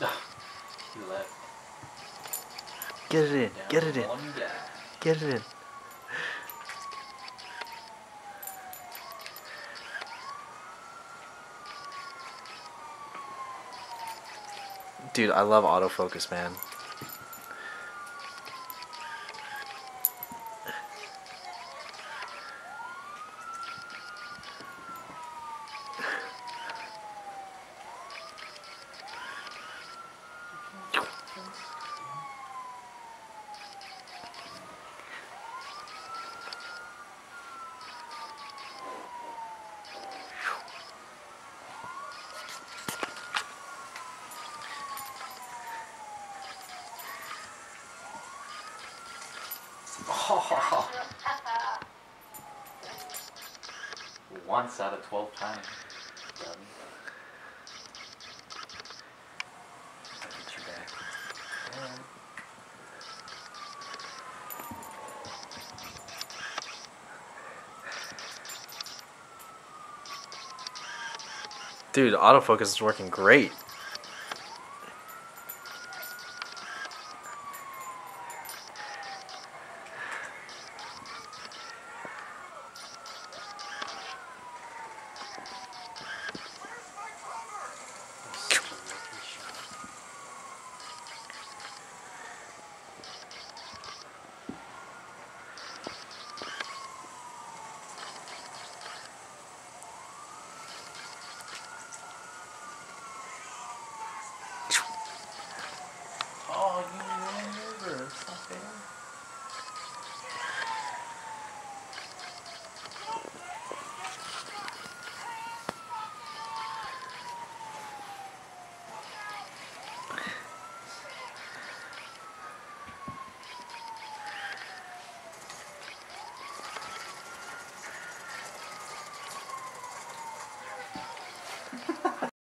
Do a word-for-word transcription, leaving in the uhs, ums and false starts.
He left. Get it in. Down Get it in. one guy. Get it in. Dude, I love autofocus, man. Oh. Once out of twelve times. Buddy. I'll get you back. Yeah. Dude, autofocus is working great.